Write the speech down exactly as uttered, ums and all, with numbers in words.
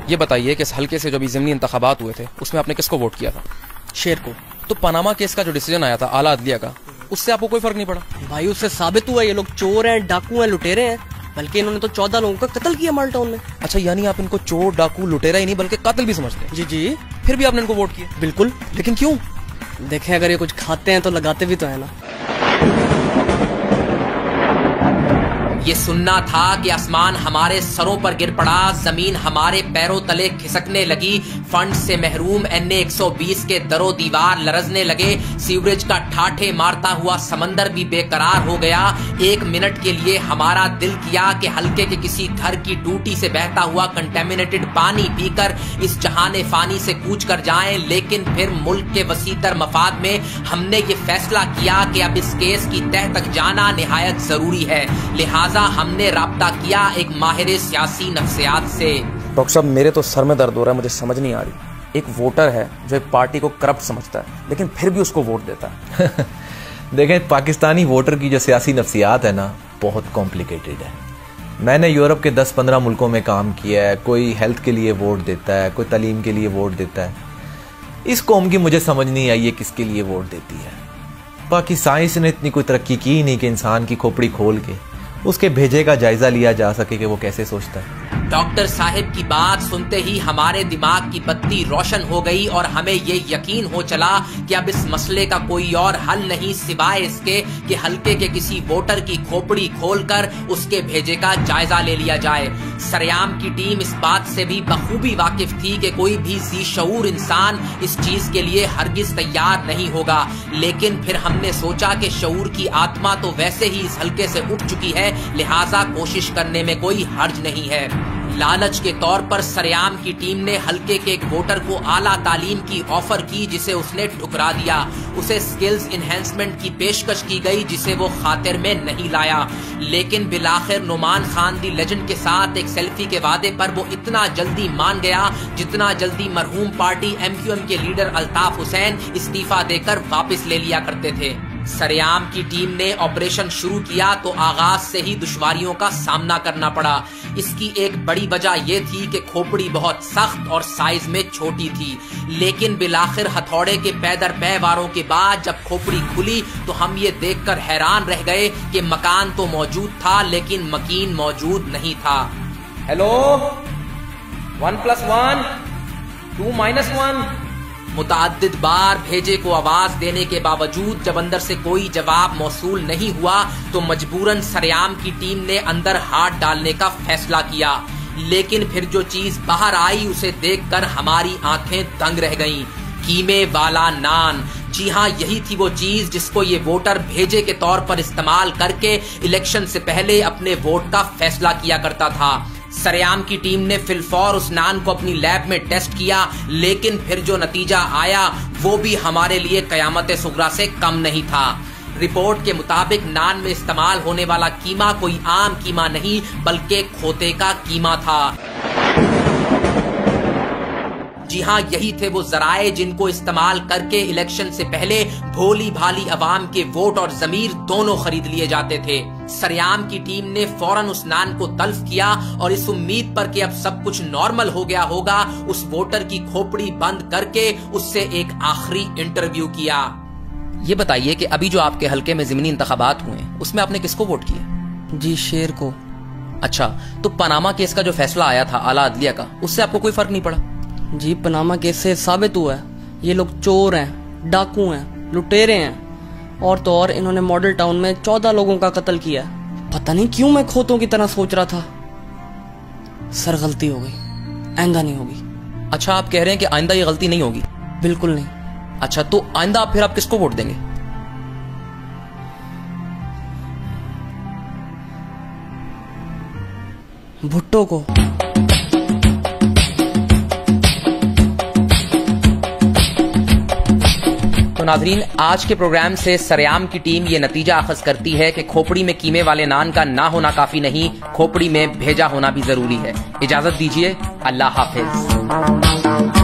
ये बताइए कि इस हल्के से जो भी ज़िमनी इंतखाबात हुए थे उसमें आपने किसको वोट किया था? शेर को। तो पनामा केस का जो डिसीजन आया था आला अदलिया का, उससे आपको कोई फर्क नहीं पड़ा? भाई उससे साबित हुआ ये लोग चोर हैं, डाकू हैं, लुटेरे हैं, बल्कि इन्होंने तो चौदह लोगों का कत्ल किया माल टाउन में। अच्छा, यानी आप इनको चोर, डाकू, लुटेरा ही नहीं बल्कि कातिल भी समझते हैं? जी जी। फिर भी आपने इनको वोट किया? बिल्कुल। लेकिन क्यों? देखें, अगर ये कुछ खाते हैं तो लगाते भी तो है ना। ये सुनना था कि आसमान हमारे सरों पर गिर पड़ा, जमीन हमारे पैरों तले खिसकने लगी, फंड से महरूम एन ए एक सौ बीस के दरो दीवार लरजने लगे, सीवरेज का ठाठे मारता हुआ समंदर भी बेकरार हो गया। एक मिनट के लिए हमारा दिल किया कि हल्के के किसी घर की टूटी से बहता हुआ कंटेमिनेटेड पानी पीकर इस जहाने फानी से कूच कर जाएं, लेकिन फिर मुल्क के वसीतर मफाद में हमने ये फैसला किया कि अब इस केस की तह तक जाना निहायत जरूरी है। लिहाजा हमने राब्ता किया एक माहिर सियासी नफ्सियात से। डॉक्टर साहब, मेरे तो सर में दर्द हो रहा है, मुझे समझ नहीं आ रही। एक वोटर है जो एक पार्टी को करप्ट समझता है लेकिन फिर भी उसको वोट देता है। देखें, पाकिस्तानी वोटर की जो सियासी नफ्सियात है ना, बहुत कॉम्प्लिकेटेड है। मैंने यूरोप के दस पंद्रह मुल्कों में काम किया है। कोई हेल्थ के लिए वोट देता है, कोई तालीम के लिए वोट देता है। इस कौम की मुझे समझ नहीं आई है किसके लिए वोट देती है। बाकी साइंस ने इतनी कोई तरक्की की नहीं कि इंसान की खोपड़ी खोल के उसके भेजे का जायजा लिया जा सके कि वो कैसे सोचता है। डॉक्टर साहिब की बात सुनते ही हमारे दिमाग की बत्ती रोशन हो गई और हमें ये यकीन हो चला कि अब इस मसले का कोई और हल नहीं सिवाय इसके कि हल्के के किसी वोटर की खोपड़ी खोलकर उसके भेजे का जायजा ले लिया जाए। सरेआम की टीम इस बात से भी बखूबी वाकिफ थी कि कोई भी जी शऊर इंसान इस चीज के लिए हरगिज तैयार नहीं होगा, लेकिन फिर हमने सोचा कि शऊर की आत्मा तो वैसे ही इस हल्के से उठ चुकी है, लिहाजा कोशिश करने में कोई हर्ज नहीं है। लालच के तौर पर सरेआम की टीम ने हल्के के एक वोटर को आला तालीम की ऑफर की जिसे उसने ठुकरा दिया। उसे स्किल्स इन्हेंसमेंट की पेशकश की गई जिसे वो खातिर में नहीं लाया, लेकिन बिलाखिर नुमान खान दी लेजेंड के साथ एक सेल्फी के वादे पर वो इतना जल्दी मान गया जितना जल्दी मरहूम पार्टी एम क्यू एम के लीडर अल्ताफ हुसैन इस्तीफा देकर वापस ले लिया करते थे। सरेआम की टीम ने ऑपरेशन शुरू किया तो आगाज से ही दुश्वारियों का सामना करना पड़ा। इसकी एक बड़ी वजह यह थी कि खोपड़ी बहुत सख्त और साइज में छोटी थी, लेकिन बिलाखिर हथौड़े के पैदर पै वारों के बाद जब खोपड़ी खुली तो हम ये देखकर हैरान रह गए कि मकान तो मौजूद था लेकिन मकीन मौजूद नहीं था। Hello, one plus one two minus one. मुताद्दिद बार भेजे को आवाज देने के बावजूद जब अंदर से कोई जवाब मौसूल नहीं हुआ तो मजबूरन सरेआम की टीम ने अंदर हाथ डालने का फैसला किया, लेकिन फिर जो चीज बाहर आई उसे देखकर हमारी आंखें दंग रह गईं। कीमे वाला नान। जी हाँ, यही थी वो चीज जिसको ये वोटर भेजे के तौर पर इस्तेमाल करके इलेक्शन से पहले अपने वोट का फैसला किया करता था। सरेआम की टीम ने फिलफौर उस नान को अपनी लैब में टेस्ट किया, लेकिन फिर जो नतीजा आया वो भी हमारे लिए कयामत सुगरा से कम नहीं था। रिपोर्ट के मुताबिक नान में इस्तेमाल होने वाला कीमा कोई आम कीमा नहीं बल्कि खोते का कीमा था। जी हाँ, यही थे वो जराए जिनको इस्तेमाल करके इलेक्शन से पहले भोली भाली अवाम के वोट और जमीर दोनों खरीद लिए जाते थे। सरेआम की टीम ने फौरन उस नान को तल्फ किया और इस उम्मीद पर कि अब सब कुछ नॉर्मल हो गया होगा उस वोटर की खोपड़ी बंद करके उससे एक आखिरी इंटरव्यू किया। ये बताइए कि अभी जो आपके हल्के में ज़िमनी इंतखाबात हुए उसमें आपने किसको वोट किया? जी, शेर को। अच्छा, तो पनामा केस का जो फैसला आया था आला अदलिया का, उससे आपको कोई फर्क नहीं पड़ा? जी, पनामा केस से साबित हुआ है ये लोग चोर हैं, डाकू हैं, लुटेरे हैं, और तो और इन्होंने मॉडल टाउन में चौदह लोगों का कत्ल किया। पता नहीं क्यों मैं खोतों की तरह सोच रहा था। सर, गलती हो गई, आइंदा नहीं होगी। अच्छा, आप कह रहे हैं कि आइंदा ये गलती नहीं होगी? बिल्कुल नहीं। अच्छा, तो आइंदा फिर आप किसको वोट देंगे? भुट्टो को। तो नाज़रीन, आज के प्रोग्राम से सरेआम की टीम ये नतीजा अखज़ करती है कि खोपड़ी में कीमे वाले नान का ना होना काफी नहीं, खोपड़ी में भेजा होना भी जरूरी है। इजाजत दीजिए, अल्लाह हाफिज।